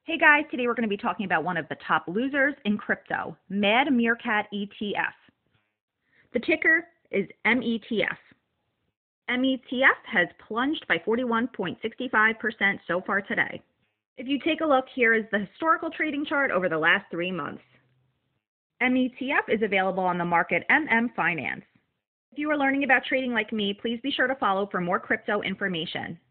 Hey guys, today we're going to be talking about one of the top losers in crypto, Meerkat ETF. The ticker is METF. METF has plunged by 41.65% so far today. If you take a look, here is the historical trading chart over the last 3 months. METF is available on the market Finance. If you are learning about trading like me, please be sure to follow for more crypto information.